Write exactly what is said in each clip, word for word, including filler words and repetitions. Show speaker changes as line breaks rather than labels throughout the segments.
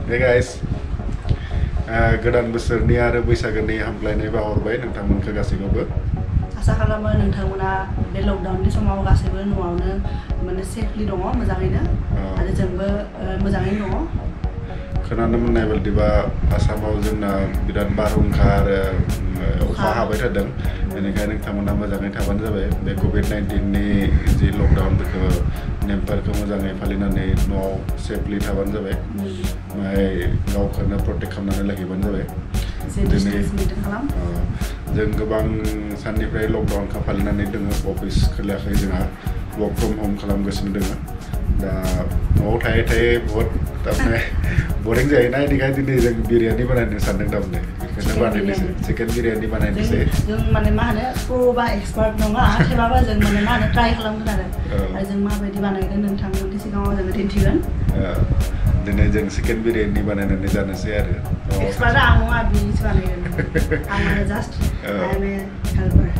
Hey guys, godan बोसोरनि आरो बैसागोनि हामलायनाय बावहरबाय नोंथांमोनखौ गासैखौबो
आसा खालामो नोंथांमोना बे लकडाउननि समाव गासैबो न'आवनो माने सेफलि दङ मोजाङैनो आरो जोंबो मोजाङैनो दङ
खोनानो मोननाय बायदिबा आसामाव जोंना बिराद बारहुंखा आरो अखा हाबाय थादों बेनिखायनो नोंथांमोना मोजाङै थाबानो जाबाय बे कोविड नाइनटिन नि जि लकडाउन बेखौ नेमफोरखौ मोजाङै फालिनानै न'आव सेफलि थाबानो जाबाय ओमफ्राय गावखौनो प्रटेक्ट खालामनानै लाखिबानो जाबाय जों गोबां साननिफ्राय लकडाउनखौ फालिनानै दोङो अफिस खुलियाखै जोंहा वर्क फ्रम होम खालामगासिनो दोङो दा न'आव थायै थायै बहुत तारमाने बोरिं जायोना बेनिखायनो दिनै जों बिरियानि बानायनो सानदों तारमाने बेखौनो बानायनोसै चिकेन बिरियानि बानायनोसै
जों माने मा होनो प्र बा एक्सपार्ट नङा थेवबाबो जों माने मा होनो ट्राइ खालामगोन आरो आरो जों माबायदि बानायगोन नोंथांमोननि सिगाङाव जोङो दिन्थिगोन
दिनै जों चिकेन बिरियानि बानायनानै जानोसै आरो
एक्सपार्टआ आं नङा बिसो बानायगोन आं माने just I am a helper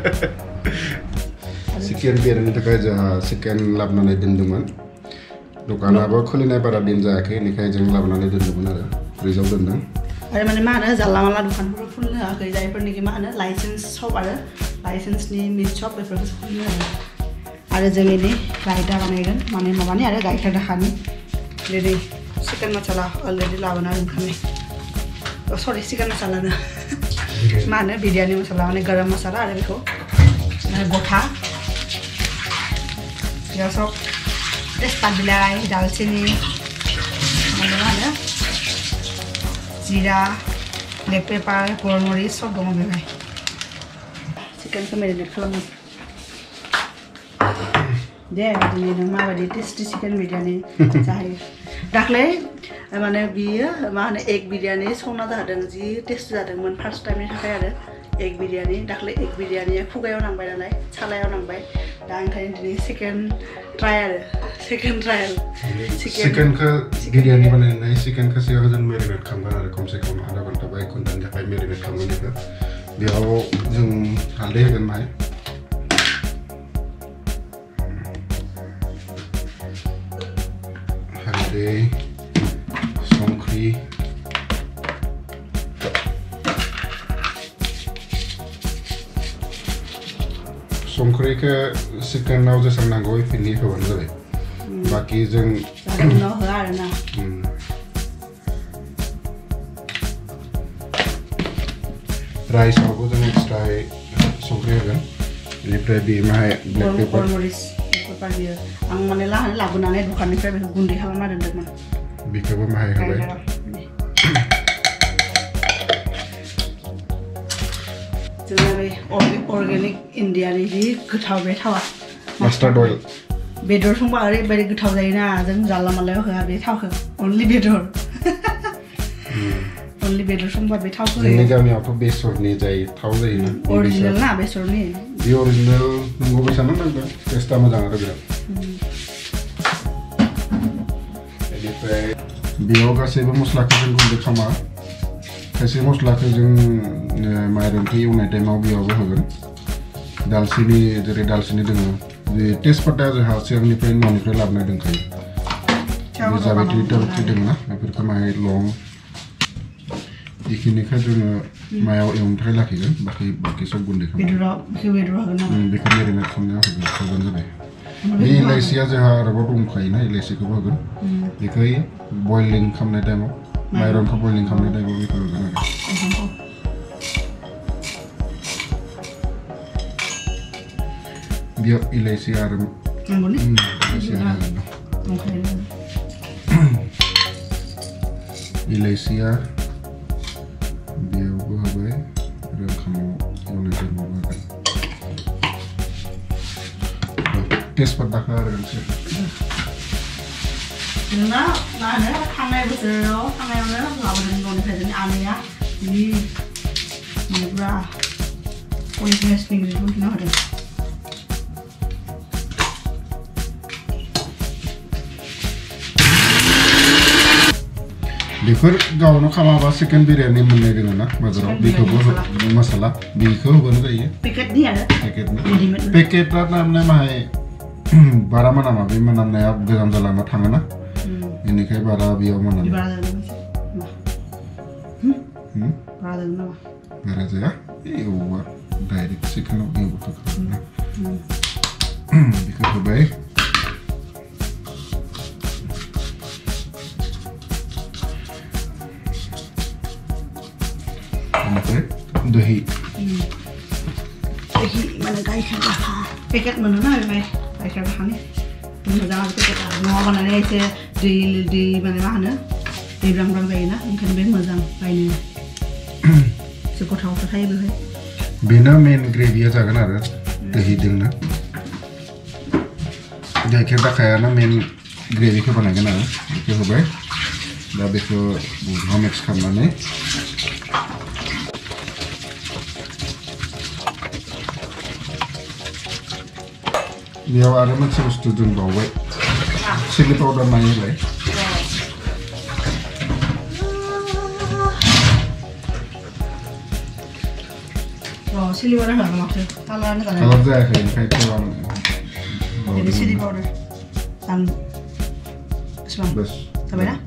chicken biryani थाखाय जोंहा चिकेन लाबोनानै दोन्दोंमोन दखानाबो खुलिनाय बारा दिन जायाखै बेनिखायनो जों लाबोनानै दोन्दोंमोन आरो फ्रिजआव दोन्दों
आरो माने मा होनो जानला मानला दखानफोरखौ खुलिनो होआखै जायफोरनिखि मा होनो लाइसेन्स शप आरो लाइसेन्सनि मिट शप बेफोरखौसो खुलिनो होदों आरो जों इनि रायता बानायगोन माने माबानि आरो गाइखेर दाखानि रेडि चिकेन मसाला अलरेडि लाबोना दोनखानाय सरि चिकेन मसालानो मा होनो बिरियानि मसाला माने गरम मसाला आरो बेखौ गथा बेयाव सब तेजपात बिलाइ दालचिनी माने मा होनो जिरा ब्लेक पेपार गलमरिच सब दङ बेवहाय चिकेनखौ मेरिनेट खालामो दे दिनै नों माबायदि टेस्टि चिकेन बिरियानि जाहैयो दाख्लै माने बियो मा होनो एग बिरियानि संना जादों जि टेस्ट जादोंमोन फार्स्ट टाइमनि थाखाय आरो एग बिरियानि दाख्लै एग बिरियानिया खुगायाव नांबाय नालाय सालायाव नांबाय दा ओंखायनो दिनै सेकेन्ड ट्राय आरो सेकेन्ड ट्रायल
चिकेनखौ बिरियानि बानायनानै चिकेनखौ सिगां जों मेरिनेट खालामगोन आरो खमसे खम आधा घन्टा बा एक घन्टानि थाखाय मेरिनेट खालामगोन बेखौ बेयाव जों हालदै होगोन माहाय हालदै संख्रि संख्रिखौ चिकेनाव जेसेबां नांगौ बेखिनि होबानो जाबाय बाखि जों
उनाव होआ आरोना
राइसआवबो जों एक्सट्रायै संख्रि होगोन बेनिफ्राय बे माहाय ब्लेक पेपार
गलमरिच पेपार बियो आं माने लाहानो लाबोनानै दखाननिफ्राय बेखौ गुन्दै खालामना दोनदोंमोन
बेखौबो माहाय होबाय
जोंना बे अर्गेनिक इन्डियानि जि गोथाव बे थावा
मास्टार्ड अइल
बेदर संबा ओरैबायदि गोथाव जायोना जों जानला मानलायाव होआ बे थावखौ अनलि बेदर अनलि बेदर संबा बे थावखौ
जोंनि गामियावथ' बेसरनि जाय थाव जायोना
अरिजिनेल ना बेसरनि
बे अरिजिनेल नंगौ बेसानो नांगोन टेस्टआ मोजां आरो बिराद बेनिफ्राय बेयाव गासैबो मस्लाखौ जों गुन्दै खालामा खायसे मस्लाखौ जों माइरंखौ एवनाय टाइमाव बेयावबो होगोन दालचिनि जेरै दालचिनि दोङो बे तेजपाता जोंहा सिगांनिफ्राय न'निफ्राय लाबोनाय दंखायो बे जाबायदि दालचिनि दङ ना बेफोरखौ माहाय लं बेखिनिखौ जोङो मायाव एवनो थाखाय लाखिगोन बाखि बाखि सब गुन्दै खालामगोन बेखौ मेरिनेट खालामनायाव होगोन होगोन जाबाय बे इलाइसिया जोंहा आरोबाव दंखायोना इलाइसिखौबो होगोन बेखौ बइलिं खालामनाय टाइमाव माइरंखौ बइलिं खालामनाय टाइमाव बेखौ होगोन आरो बेयाव इलाइसि आरो इलाइसिया बेयावबो होबाय आरो ओंखामाव एवनाय टाइमाव होगोन तेजपाताखौ आरो
जोंना मा होनो थांनाय बोसोराव थांनायावनो लाबोदों न'निफ्राय जोंनि आनैया जि माने पुरा पइन्टलेस इंग्रिडिएन्ट बुथुमना होदों
बेफोर गावनो खालामाबा चिकेन बिरियानि मोननाय दङ ना बाजाराव बेखौबो मसाला बेखौ होबानो जायो
पेकेटनि आरो
पेकेटनि पेकेटआ नामनाय माहाय बारा मोनामा बे मोनामनाया गोजाम जालांना थाङोना बेनिखाय बारा बेयाव मोनामा Hmm?
Baru dengan nama.
Baru aja ya? Iya, direct sih kan oke butuh kan. Dikit lebih. Ini dahi.
Dahi mana gaihkan dah? Paket mana nak ni? Gaihkan dah ni. Mungkin jangan paket dah. Mau mana ni saya di di mana mana? Di berang-berang gaya na, mungkin lebih mazang gaya ni. Cukup tahu tu saya boleh.
Bina main gravy aja kan ada, dahi dengna. Jadi kita kaya na main gravy ke mana kan ada, itu boleh. Dah betul, buat mix kamera ni. Dia ada macam student bawa, chili powder main lagi. Oh, chili powder hả maksud? Kalau anda kan?
Kalau
saya kayak kayak tu
Jadi chili powder, tam, sebab.
Bes.
Sampai dah?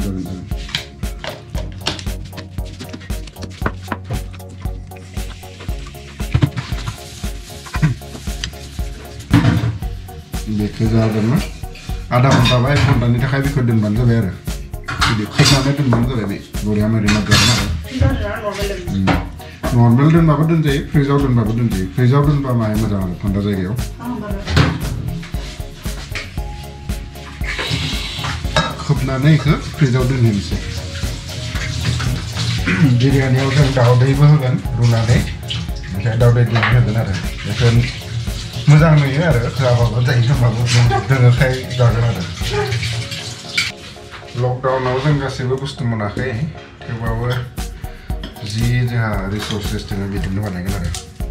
Betul ada mana? Ada apa baik pun tadi tak kaya kau dan bantu bayar. Jadi kita ada dan bantu lagi. Boleh ambil lima gram ada. Normal dan apa dan jadi, freeze out dan apa dan jadi. Freeze out dan apa macam mana? Tanda saya kau. Khupna नहीं कर freeze out dan ini sih. Jadi ani orang tahu dari mana kan? Runa deh. Saya tahu dari mana benar. Jadi मोजां नुयो आरो जाबाबो जायो होनबाबो दोङोखाय जागोन आरो लकडाउनाव जों गासैबो बुस्थु मोनाखै थेवबाबो जि जोंहा रिसोर्सेस दङ बिदिनो बानायगोन आरो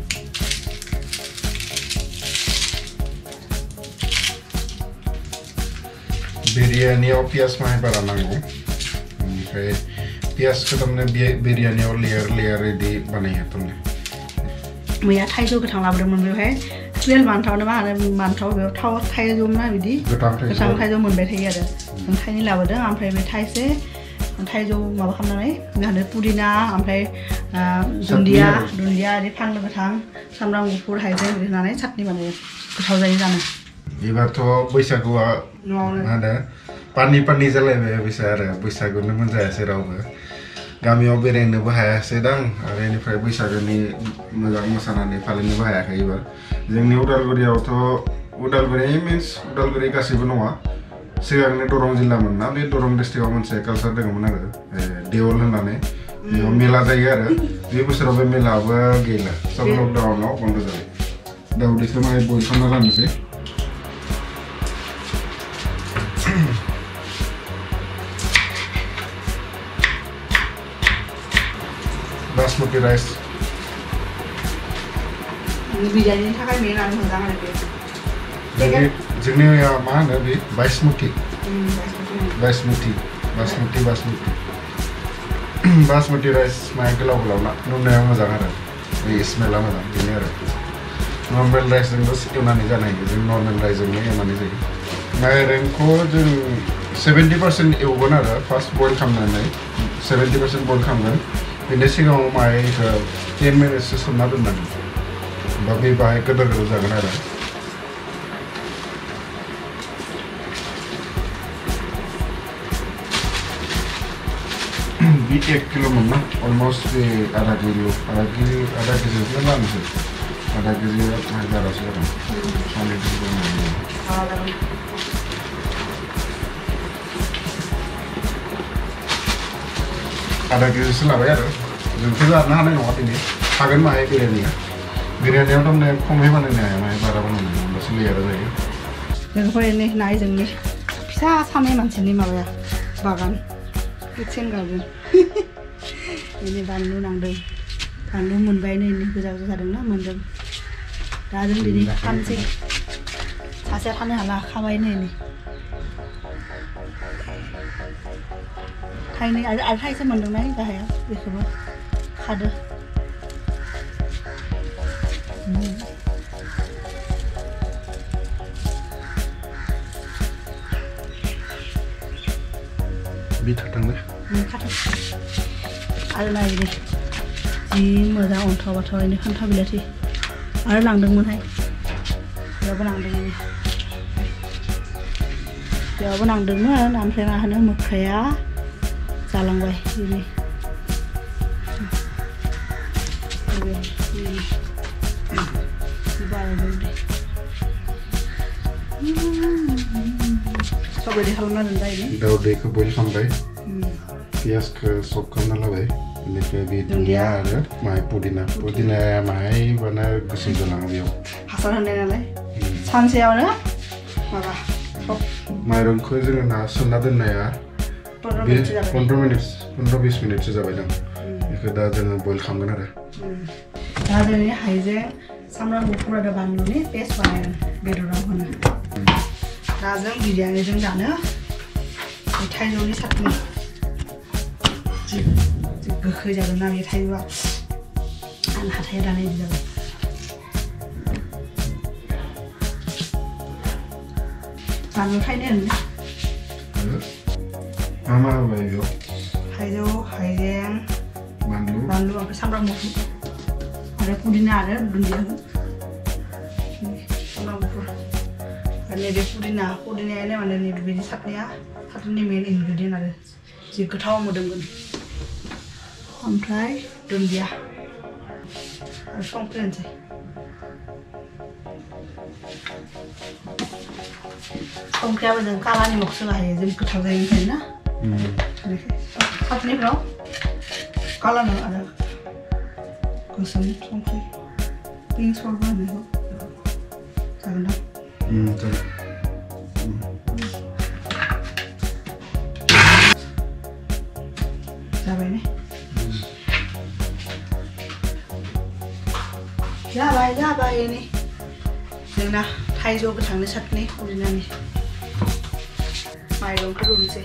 बिरियानियाव पियाज माहाय बारा नांगौ ओमफ्राय पियाजखौ थारमाने बिरियानियाव लेयार लेयार इदि बानायो थारमाने मैया थाइजौ गोथां लाबोदोंमोन बेवहाय Real mantau nama ada mantau beau tau thai jom na bidi kesang thai jom mun betai ada thai ni lawa deng ampai betai se thai jom mawa kam nai ngade pudina ampai dundia dundia di pan गोथां सामब्राम गुफुर हाइजें बिदि होनानै चाटनि बानायो गोथाव जायो जानो
एबारथ' बैसागुआ माने पानि पानि जालायबाय बैसा आरो बैसागुनो मोनजायासै रावबो गामियाव बेरायनोबो हायासै दां आरो इनिफ्राय बैसागुनि मोजां मोसानानै फालिनोबो हायाखै एबार जोंनि उदालगुरियावथ' उदालगुरि मिन्स उदालगुरि गासैबो नङा सिगांनि दरं जिल्लामोन ना बे दरं डिस्ट्रिक्टआव मोनसे कालचार दङमोन आरो देवल होननानै बेयाव मेला जायो आरो बे बोसोराव बे मेलाबो गैला सब लकडाउनाव बन्द जाबाय दाउदैखौ माहाय बयल खालामना लानोसै बासमती राइस
बिरियानि थाखाय मेनानै मोजां आरो बे
जोंनि मा होनो बे बासमती बासमती बासमती बासमती बासमती राइस माय गोलाव गोलाव ना नुनायाव मोजां आरो बे स्मेला मोजां बेनो आरो नर्मेल राइसजोंबो एवनानै जानो हायो जों नर्मेल राइसजोंनो एवनानै जायो माइरंखौ जों सेभेन्टि पार्सेन्ट एवगोन आरो फार्स्ट बयल खालामनानै सेभेन्टि पार्सेन्ट बयल खालामगोन बेनि सिगाङाव माइखौ टेन मिनिटसो सोमना दोननांगोन होमबा बे बाहाय गोदोर गोदोर जागोन आरो बे एक किल'मोन ना अलमस्ट बे आधा किल' आधा किल' आधा केजिखौनो लानोसै आधा केजि बारासो जागोन साननै केजि आधा केजिसो लाबाय आरो जोंथ' जानो हानाय नङा दिनै हागोन माहाय बिरियानिया बिरियानियाव थारमाने खमै बानायनो हाया माहाय बारा बानायनो हाया होमबासो लेयारा जायो
जोंफोरनि नाय जोंनि फिसा सानै मानसिनि माबाया बागान किटचेन गार्डेन ini बानलु नांदों बानलु मोनबाय नै गोजा गोजा जादोंना मोनदों दा जों दिनै फानसै सासेया फाननो हाला खाबाय नै नै थाइनै आरो थाइसे मोनदोंना गाहायाव बेखौबो खादो
बिथा थांबाय
खाथो आरो नायदे जि मोजां अन्थाव बाथावैनो खान्थाव बिलाथि आरो लांदोंमोनहाय बेयावबो नांदोंमोन बेयावबो नांदोंमोन ओमफ्राय मा होनो मोख्राया जालांबाय बिनि सब रेडि खालामना दोनबाय
दाउ दैखौ बयल खालामबाय पियासखौ सब खालामना लाबाय बेनिफ्राय बे दुन्दिया आरो माहाय पुदिना पुदिनाया माहाय बाना गोसोम जालाङो बेयाव
हासार होनाय नालाय सानसेयावनो माबा सब
माइरंखौ जोङो ना सोमना दोननाया पन्द्र मिनिट पन्द्र बिस मिनिटसो जाबाय दां बेखौ दा जोङो बयल खालामगोन आरो
दा जोंनि हाइजें सामब्राम गुफुर आरो बानलुनि पेस्ट बानायगोन बेदराव होनो दा जों बिरियानिजों जानो थाइजौनि साटनि जि गोखै जागोन ना बे थाइजौआ आं हाथाइया दानाय बिदि जाबाय बानलु थाइनै होनो
मा मा होबाय बेयाव
थाइजौ हाइजें
बानलु
बानलु ओमफ्राय सामब्राम गुफुर आरो पुदिना आरो दुन्दिया सामब्राम गुफुर आरो नैबे पुदिना पुदिनायानो माने नैबे बिदि साटनिया साटनिनि मेन इनग्रेडियेन्ट आरो जि गोथाव मोदोमगोन ओमफ्राय दुन्दिया आरो संख्रि होनोसै संख्रियाबो जों काला निमकसो लायो जों गोथाव जायो ओंखायनो ना साटनिफ्राव काला नङा आरो गोसोम संख्रि पिंक सल्ट होनो जागोन ना जाबाय ने जाबाय जाबाय ने जोंना थाइजौ गोथांनि साटनि पुदिनानि माइरंखौ रुनोसै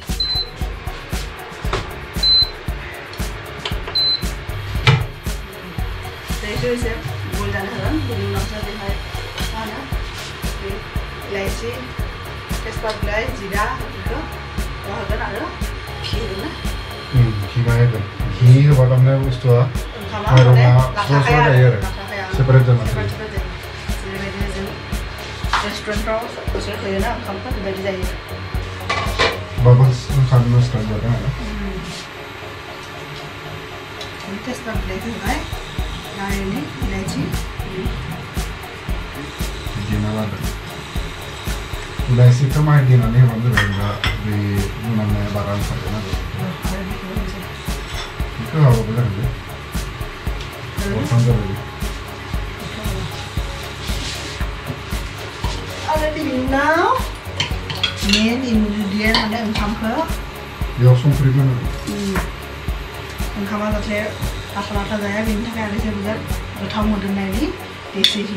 दैखौ एसे बयल जानो होगोन बेनि उनावसो बेहाय मा होनो बे इलाइचि तेजपात बिलाइ जिरा बेफोरखौ होगोन आरो घि होगोन ना
घि बाहायगोन घि होबा थारमाने बुस्थुआ माइरङा स्र' स्र' जायो आरो सेपारेट जाना थायो
जेरैबायदि जों रेस्टुरेन्टफ्राव बिसोर होयोना ओंखामफोर बेबायदि जायो
बाबल्स ओंखारनो स्टार्ट जादों आरो
तेजपात बिलाइखौ होबाय नारेंनि इलाइचि
देना लादों इलाइचिखौ माहाय देनानै होबानो जाबाय दा बे मोनामनाया बारा ओंखारगोन आरो बेखौ होआबाबो जागोन दे हरथाम जाबाय
आरो बिनि उनाव मेन इनग्रेडियेन्ट माने ओंखामखौ
बेयाव संख्रि होनो
ओंखामा जाहाथे लाथा लाथा जाया बेनि थाखाय आरो जों बिराद गोथाव मोदोमनायनि देसि घि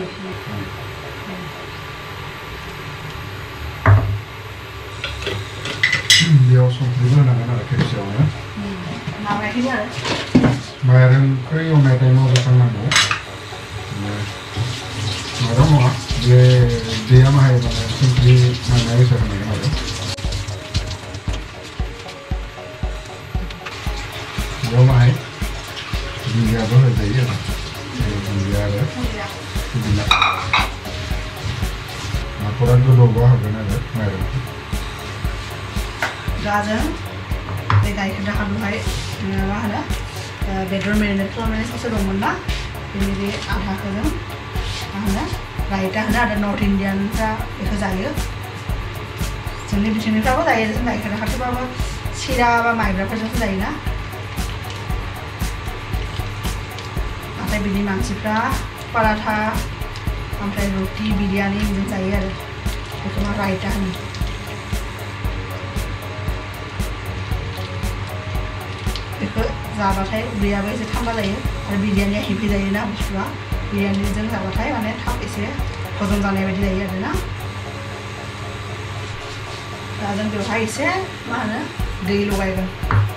बेयाव संख्रिबो होनांगोन आरो खेबसेयावनो
माबायदि आरो
माइरंखौ एवनाय टाइमाव होखांनांगौ माइरं नङा बे दैया माहाय माने संख्रि नांनाय बेसाद होनांगोन आरो बेयाव माहाय दुन्दियाबो होजायो आरो दुन्दिया आरो पुदिना नाखरा गोदौबा होगोन आरो माइरंखौ
दा जों बे गाइखेर दाखाखौहाय मा होनो बेदर मेरिनेट खालामनानै सासे दंमोन ना बेनि बे आधाखौ जों मा होनो रायता होनो आरो नर्थ इण्डियानफ्रा बेखौ जायो जोंनि बिथिंनिफ्राबो जायो जों गाइखेर दाखाथ'बाबो सिरा बा माइब्राफोरजोंसो जायोना नाथाय बिनि मानसिफ्रा पराठा ओमफ्राय रुटि बिरियानि बिजों जायो आरो बेखौ मा रायता होनो बेखौ जाबाथाय उदैयाबो एसे थान्दा जायो आरो बिरियानिया हेभि जायोना बुस्थुआ बिरियानिजों जाबाथाय माने थाब एसे हजम जानाय बायदि जायो आरोना दा जों बेवहाय एसे मा होनो दै लगायगोन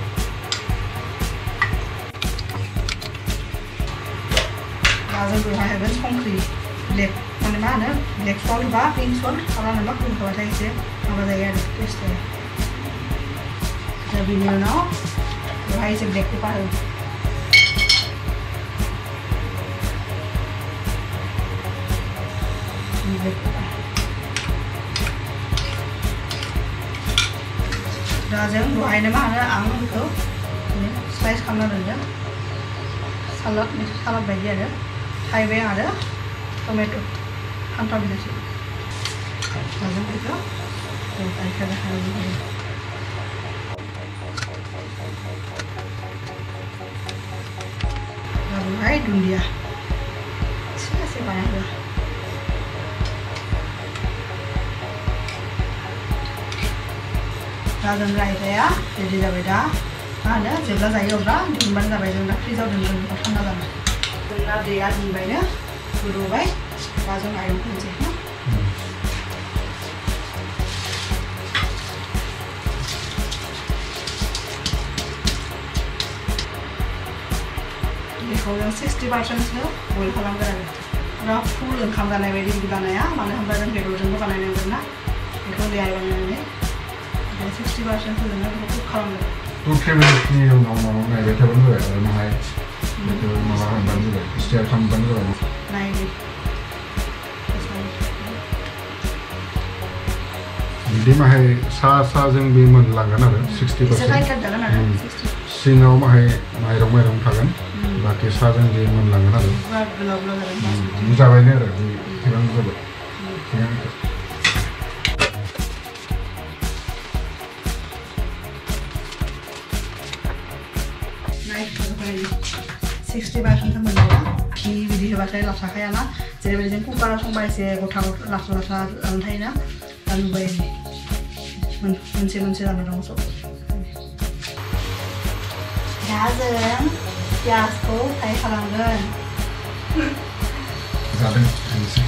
दा जों बेवहाय होगोन संख्रि ब्लेक माने मा होनो ब्लेक सल्ट बा पिंक सल्ट खालामना मा होबाथाय एसे माबा जायो आरो टेस्ट जायो दा बेनि उनाव बाहाय जों ब्लेक पेपार होयो ब्लेक पेपार दा जों दहायनो मा होनो आं बेखौ स्लाइस खालामना दोनदों सालाद सालाद बायदि आरो थाइबें आरो टमेट' फान्थाव बिलाइसो दा जों बेखौ गाइखेर होयो Hai dunia, siapa banyak dah. Dalam raya ya, jadi dah beda. Ada, jelas saya orang di mana dah beda, nak kerja dengan orang mana dah. Dengan dia di mana, guru baik, dalam raya pun macam. Kalau sixty percent sih, boleh kalau enggak ada. Kalau full income kan lebih di mana ya, mana hamba dan kedua orang bukan yang mana, itu dia yang mana. Jadi sixty percent full enggak itu kalau enggak.
Tuh family ni yang orang orang ni betul betul ya, orang mahal, betul malah hamba juga, setiap hamba juga.
Naik.
Jadi mahal sah sah jeng bimbang langgan ada sixty percent.
Sekarang kan jalan ada sixty.
Sinau mahal mahal orang mahal kagan. Baki saja di mana langan ada.
Belum-belum ada.
Mudah ini ada di tiang juga. Tiang itu. Naik berapa sixty percent sama dia. Ini video pakai lasa kaya na. Jadi belajar kucar langsung bayar sih. Kotak lasa lasa lantai na. Dan bayar ni. Mencet-mencet dalam orang sok. Jangan. Pias ko ay kalangan. Zaten kendisi.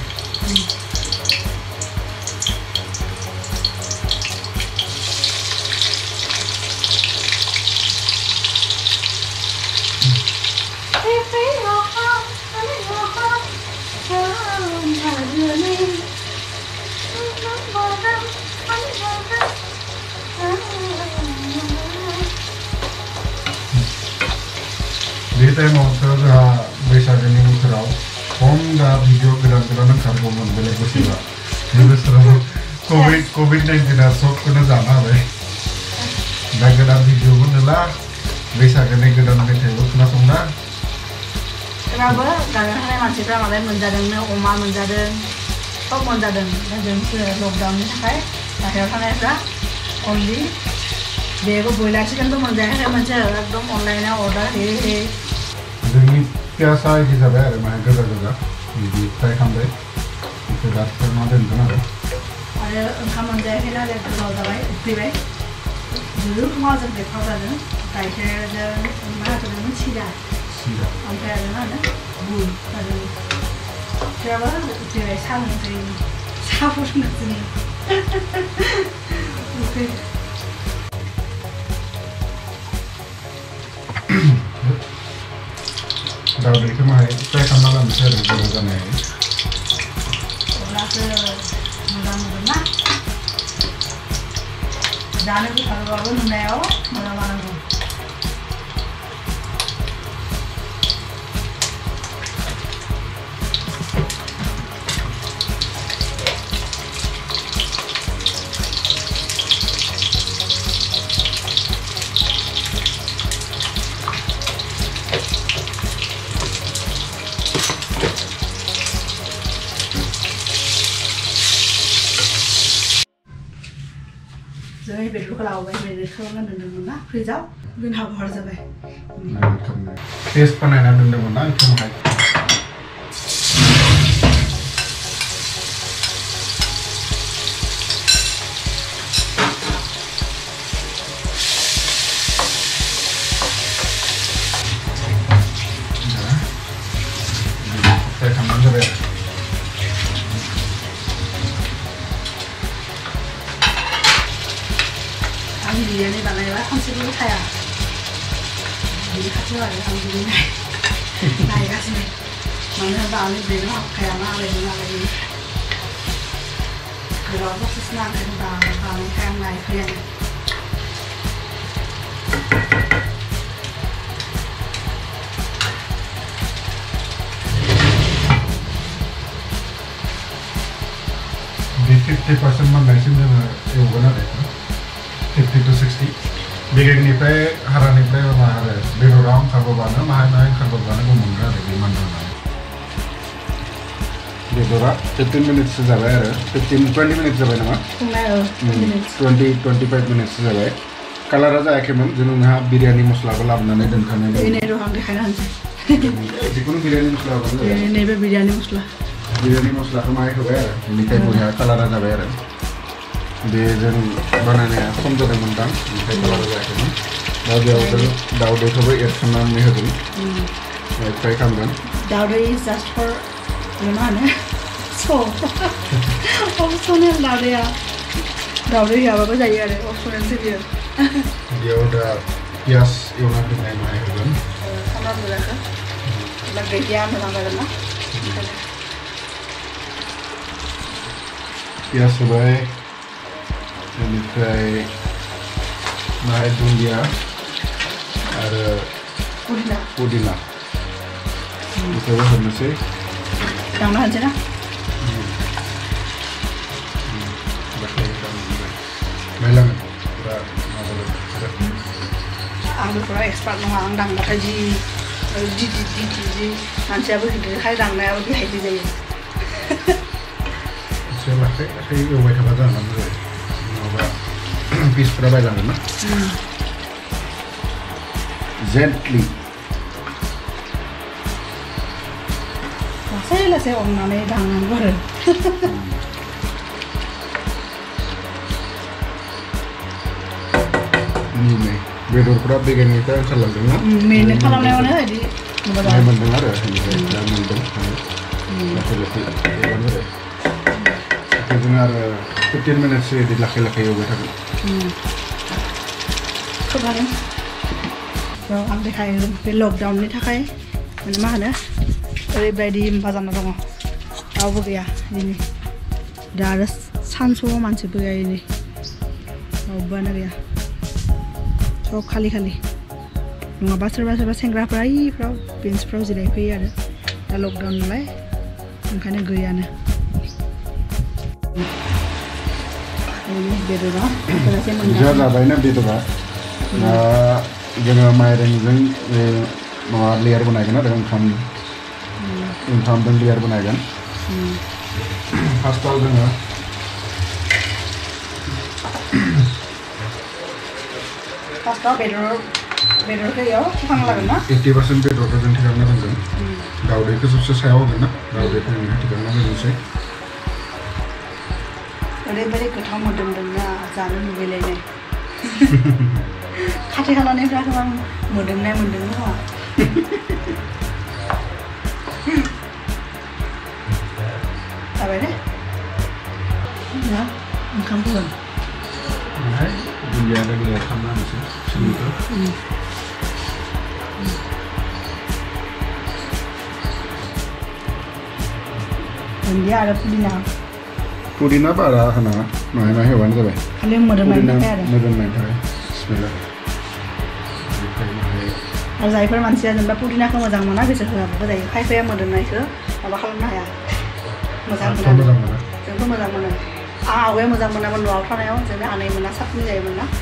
Kita mau terus besar ini mau terus, home dah video kedan kedan karbo mau beli bersih lah. Ini sekarang covid covid nineteen dah sok kena jana deh. Dah kedan video pun adalah besar ini kedan kita kena sungguh.
Kenapa? Karena hari masih pernah malam menjadeng, oma menjadeng, kok menjadeng, menjadeng se lockdown ni sampai akhir hari dah only dia ko boiler chicken tu menjadeng macam एकदम online nya order he he.
Jadi biasa ini sahaja, macam kerja kerja, ini saya kampai, itu dah pernah ada dengan ada.
Ada kamu menjadi ada kalau dah baik, ukti baik. Dulu cuma jadi dekau saja, kayak ada mana tu nama cira.
Cira.
Ampai ada mana, bul, ada. Siapa ukti baik sama tu, siapa pun nanti ni. Ukti. Dah beli kemana? Saya kan malam saya dah beli ni. Kalau tu malam mana? Jangan di kalau baru nuneo malam malam tu. Jadi betul kalau awak ini kalau nak dendam mana, freeze up, bin hab har jabai.
Taste panai nak dendam mana, itu mahal. Saya akan mencoba.
biryani बनाएला खमसे पनि खाया बिदि खाथियाव आरो आं बिदि नाय नायगासिनो मानो होनबा आं बिदिनो हाबखायाना आलायनो नालाय गोलाव प्रसेस नांगौ होनबा बानायखाय आं नायफैयानो
fifty percent मोननायसिम जोङो एवगोन आरो fifty to sixty बेगेंनिफ्राय हारानिफ्राय माबा आरो बेदरा ओंखारबोबानो माहाय माहाय ओंखारबोबानो मोनगोन आरो बे मोननानै बेदरा fifteen minutes जाबाय आरो fifteen twenty minutes जाबाय नामा twenty twenty-five minutes जाबाय कालारा जायाखैमोन जोंहा बिरियानि मस्लाबो लाबोनानै दोनखानाय दं
नै रहां देखायना होनसै
जिखुनु बिरियानि मस्ला होबानो जाबाय
नैबे बिरियानि मस्ला
बिरियानि मस्लाखौ माहाय होबाय आरो बेनिफ्राय बरिया कालारा जाबाय आरो बे जों बानायनाया खम जादोंमोन दां बेनिफ्राय कालारा जायाखैमोन दा बेयाव जों दाउदैखौबो एड खालामनानै होगोन फ्राय खालामगोन
दाउदै जास्ट फर मा होनो स' अपसनेल दाउदैया दाउदै होआबाबो जायो आरो अपसनेलसो बियो
बेयाव दा पियास एवना दोननाय माहाय होगोन
सामब्राम गोजाखौ अब्ला गैया मोजां जागोन ना
पियास होबाय बेनिफ्राय माहाय दुन्दिया आरो
पुदिना
पुदिना बेखौबो होनोसै
दांना होनसै ना
बायलाङो पुरा माबालाय
आंबो पुरा एक्सपार्ट नङा आं दांबाथाय जि जि जि जि जि मानसियाबो गिदिरखाय दांनायाबो बेहायदि जायो
एसे लासै लासै एवबाय थाबा जानांगौ जायो नङाबा पिसफोरा बायलांगोन ना जेन्टलि
लासै लासै अननानै दांनांगौ आरो
नै बेदरफोरा बेगेंनिफ्राय ओंखारलांदों ना
मेरिनेट खालामनायावनो बिदि
माहाय मोनदों आरो बेनिफ्राय दा मोनदों लासै लासै एवबानो जाबाय जों आरो fifteen minutes बिदि लाखै लाखै एवबाय थागोन
खोबनानै आं देखायो बे लकडाउननि थाखाय माने मा होनो ओरैबायदि माबा जाना दङ रावबो गैया दिनै दा आरो सानसुआव मानसिबो गैया दिनै रावबोआनो गैया सब खालि खालि नङाबा सोरबा सोरबा सेंग्राफ्रा इफ्राव बेन्चफ्राव जिरायफैयो आरो दा लकडाउन नालाय ओंखायनो गैयानो बेदरा
जा जाबायना बेदरा दा जोङो माइरंजों माबा लेयार बानायगोन आरो ओंखाम ओंखामजों लेयार बानायगोन फार्स्टआव जोङो
फार्स्टआव बेदर बेदरखौ इयाव थिखांना लागोन ना
eighty percent बेदरखौ जों थिखांना दोनगोन दाउदैखौ सबसे सायाव होगोन ना दाउदैखौ जों थिखांना दोननोसै
ओरैबायदि गोथाव मोदोमदोंना जानो लुबैलायनाय खाथि खालानिफ्रा गोबां मोदोमनाय मोन्दों खोमा जाबाय दे ओंखामखौ होन
ओमफ्राय दुन्दिया लेयार खालामना होनोसै सिनिखौ
दुन्दिया आरो पुदिना
पुदिना बारा होनाङा माहाय माहाय होबानो जाबाय
खालि मोदोमनायनि थाखाय आरो
मोदोमनायनि थाखाय बिस्मिल्लाह
आरो जायफोर मानसिया जेनेबा पुदिनाखौ मोजां मोना बिसोर होआबाबो जायो खायफाया मोदोमनायखौ माबा खालामनो हाया मोजां मोना जोंथ' मोजां मोनो आं आवगाय मोजां मोनामोन न'आव थानायाव जोंना आनै मोना साबसिन जायोमोन ना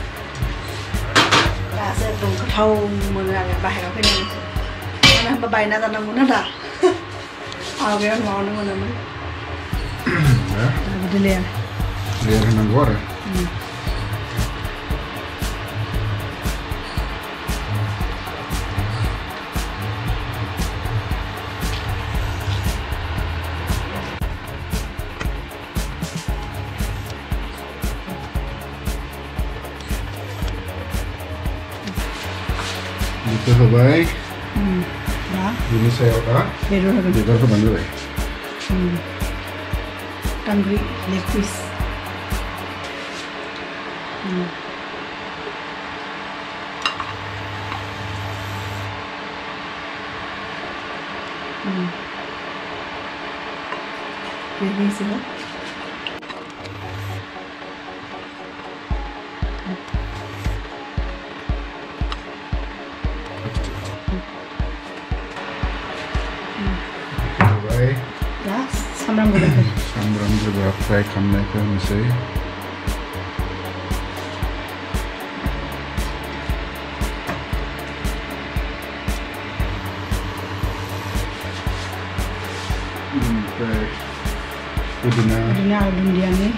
दासो एकदम गोथाव मोनो आरो बाहेरायाव फैनानैसो मानो होनबा बायना जानांगौ ना दा आवगायाव न'आवनो मोनोमोन बिदि लेयार
लेयार होनांगौ आरो बेखौ होबाय बिनि सायाव दा
बेदर होगोन
बेदर होबानो जाबाय
टांग्रि लेग पिस लेग पिस हो
होबाय
दा सामब्राम गोजा
सामब्राम सोरबा फ्राय खालामनायखौ होनोसै ओमफ्राय पुदिना
पुदिना आरो दुन्दियानि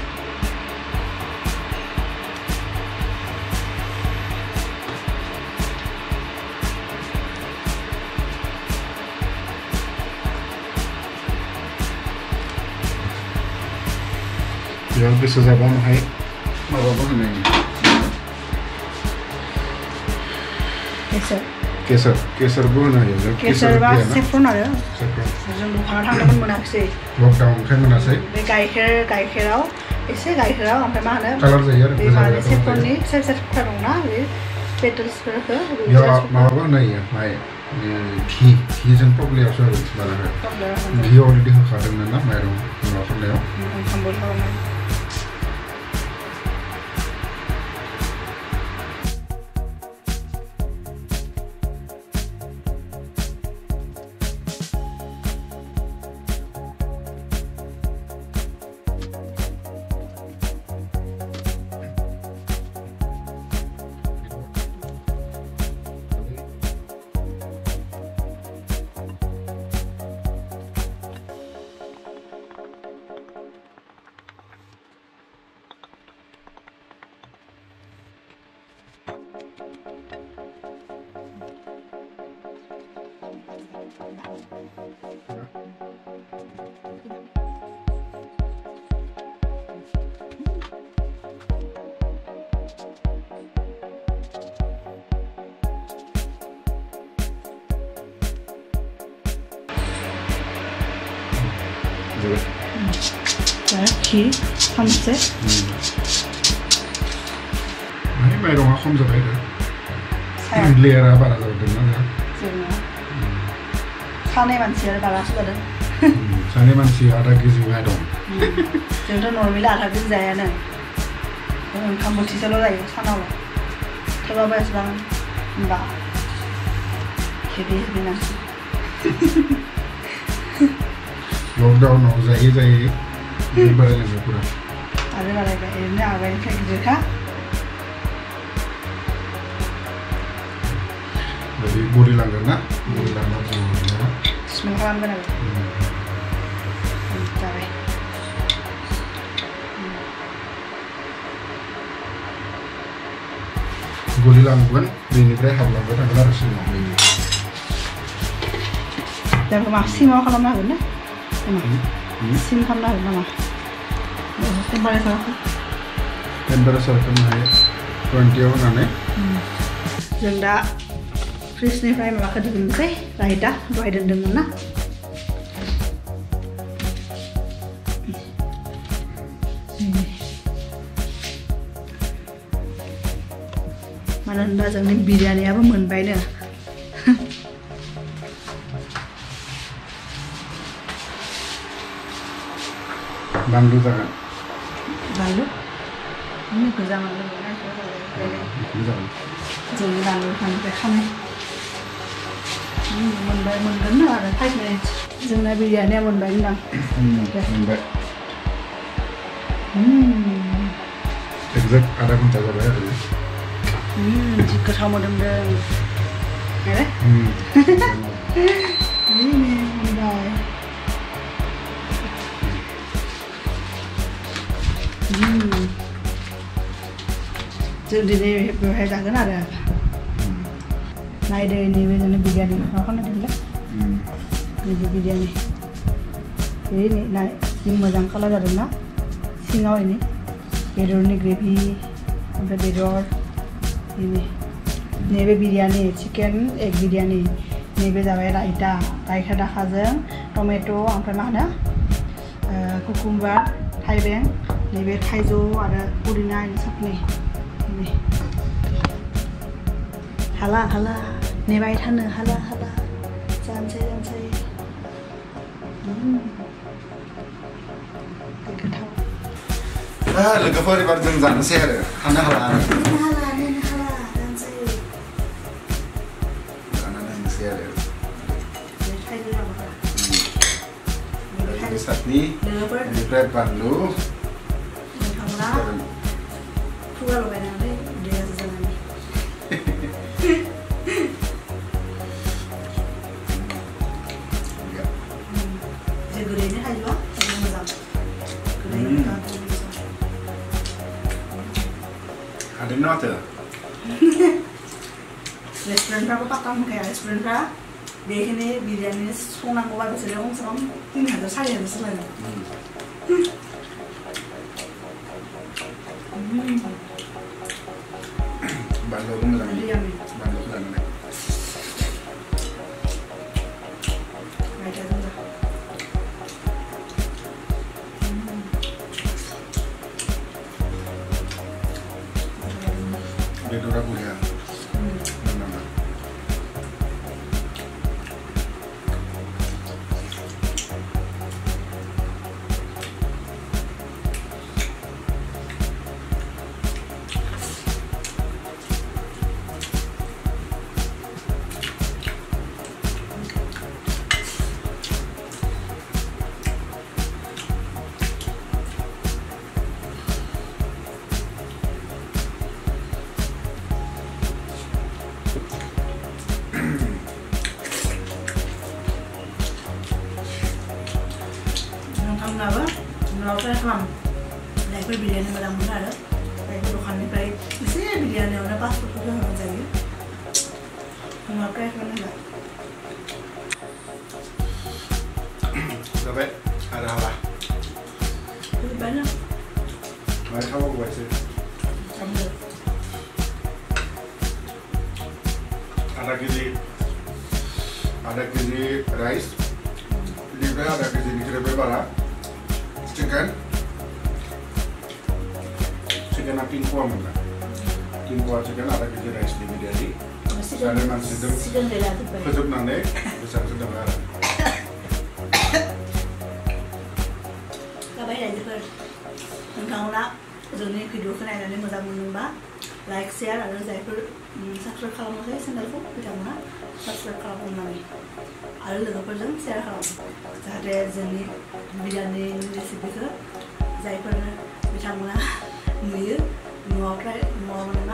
बेयाव गोसो जाबा उनावहाय माबाबो होनाय
केसर
केसर केसरबो होनो हायो जों
केसर बा सेफ्रन आरो
सेफ्रन
जों दखानाव थांदोंमोन मोनाखिसै
लकडाउन खाय मोनासै
बे गाइखेर गाइखेराव एसे गाइखेराव ओमफ्राय मा होनो
कालार जायो आरो
बे माने सेफ्रननि फिसा फिसा थुख्रा दंना बे पेटेल्सफोरखौ
बेयाव माबाबो होनो हायो माय घी घीजों पगलियावसो आरो बानायबाय घी अलरेडि होखादोंमोन ना माइरं माबा खालामनायाव
ओंखाम बयल खालामनाय घी खामसे
माने माइरंआ खम जाबाय आरो लेयारा बारा जादोंना
जोङो सानै मानसि आरो बारासो जादों
सानै मानसि आधा केजि माइरं
जोंथ' नर्मेलि आधा केजि जायानो जों ओंखाम बोथिसेल' जायो सानावल' थेवबाबो एसेबां होनबा हेभि हेभि मानसि
लकडाउनाव जायै जायै बारायलांबाय पुरा
आरो बारायबाय ओरैनो आगायनिफ्राय गिदिरखा
बे बरि लांगोन ना बरि लांबा
स्मेल खालामगोन आरो जाबाय
गलि लांगोन बेनिफ्राय हाबलांबाय थागोन आरो सिङाव
दा मा सिमाव खालामनो हागोन ना सिम खालामनो हागोन नामा टेम्पारेचारखौ
टेम्पारेचारखौ हाय टुवेन्टियाव होनानै
जों दा फ्रिजनिफ्राय माबाखौ दिहुननोसै रायता दहाय दोन्दोंमोन ना मानो होनबा जोंनि बिरियानियाबो मोनबायनो
बानलु जागोन
बानलु गोजा बानलु
जागोन
जोंनि बानलु बिफांनिफ्राय खानाय मोनबाय मोनगोन ना आरो फाइभ मिनिट्स जोंना बिरियानिया मोनबाय होनदां
मोनबाय एक्जेक्ट आधा घन्टा जाबाय आरो
जि गोथाव मोदोमदों आरो मोनबाय जों दिनै बेवहाय जागोन आरो नायदो नैबे जोंनि बिरियानि मा खालामदोंलै नैबे बिरियानि बे नाय जि मोजां कालार जादोंना सिङाव एनै बेदरनि ग्रेभि ओमफ्राय बेदर नैबे बिरियानि चिकेन एग बिरियानि नैबे जाबाय रायता रायता दाखाजों टमेट' ओमफ्राय मा होनो कुकुम्बार थाइबें नैबे थाइजौ आरो पुदिना साटनि हाला हाला नेबाय थानो हाला हाला जानोसै जानोसै गोथाव
लोगोफोर एबार जों जानोसै आरो थानो हाला आरो जाना नायनोसै आरो Pakai satni. Ini bread balu.
Nontonlah. Keluar lo bayar deh. Dia sejalan ini. Jadi ini aja, ini mazam. Ini kan.
Ada nota.
Restoran berapa pakam kayak restoran berapa? Dia ini biryani sonang gua bisa lihat orang ini ada saya ada selain.
Balu pun macam ni. Balu pun macam ni.
Macam tu.
Dia dua ratus ya.
Kenapa? Menurut saya kelam. Dari biryani malam muda ada. Dari dukan ni kaya. Mesti biryani orang pas tu tu orang jadi. Menurut saya kelam enggak.
Sampai ada apa?
Lebih banyak.
Mari kamu buat sih.
Campur.
Ada gizi, ada gizi rice. Libre ada gizi libre bala. Chicken, chicken apa tingkuah mana? Tingkuah chicken ada kerja rice di biryani. Saya masih sedang
Chicken relatif baik.
kejup nanti besar sedang ada.
Các bạn hãy giúp mình không lắm. Giờ này video cái này là nên một dòng mình bác like share và giải quyết subscribe kalau mau saya sendal pun tidak mana subscribe kalau mau nami. Ada lagi perjalanan share kalau ada jenis biryani resipi ke giải quyết bisa mana new new apa mau